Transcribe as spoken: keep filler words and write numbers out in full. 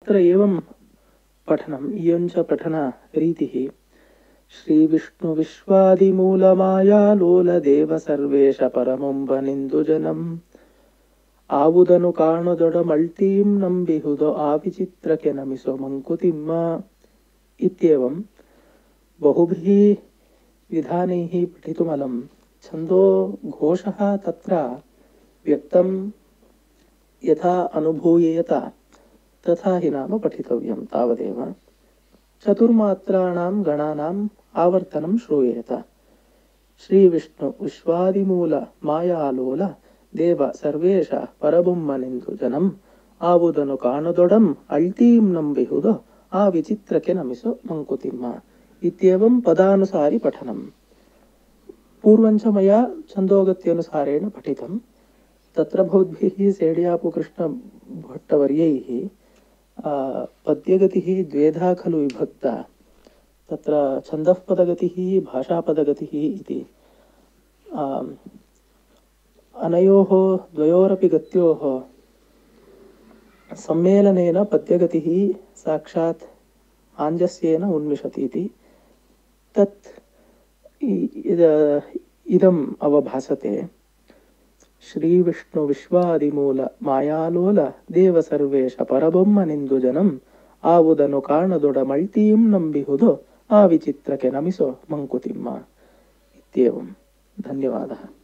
तत्र एवं पठनम् इयं च पठनरीतिः। श्रीविष्णु विश्वादिमूलमायालोलदेव सर्वेश परमुंबनिन्दुजनम् आबुदनु काणुदೊಡಮಳ್ತೀಂ ನಂಬಿಹುದು आविचित्रके नमिसो मंकुतिम्म। इत्येवं बहुभिः विधानैः पठितुमलं। छन्दो घोषः तत्र व्यक्तं यथा अनुभूयेत तथा हि नाम पठितव्यं तावदेव। चतुर्मात्राणां गणानाम् आवर्तनं श्रूयेत। श्रीविष्णु विश्वादिमूल मायालोल देव सर्वेश परबुम्मनिन्दुजनम् आबुदनु काणुदೊಡಂ अಳ್ತೀಂ ನಂಬಿಹುದು आविचित्रके नमिसो मंकुतिम्म। इत्येवं पदानुसारि पठनम्। पूर्वञ्च मया छन्दोगत्यनुसारेण पठितं। तत्र भवद्भिः सेडियापु कृष्णभट्टवर्यैः पद्यगतिः द्वेधा खलु विभक्ता। तत्र छन्दः पदगतिः भाषापदगतिः इति। अनयोः द्वयोरपि गत्योः सम्मेलनेन पद्यगतिः साक्षात् आञ्जस्येन उन्मिषति इति। तत् इदम् अवभासते। श्रीविष्णु विश्वादिमूल मायालोल देव सर्वेश परबुम्मनिन्दुजनम् आबुदनु काणुदೊಡಮಳ್ತೀಂ ನಂಬಿಹುದು आविचित्रके नमिसो मंकुतिम्म। इत्येवं। धन्यवादः।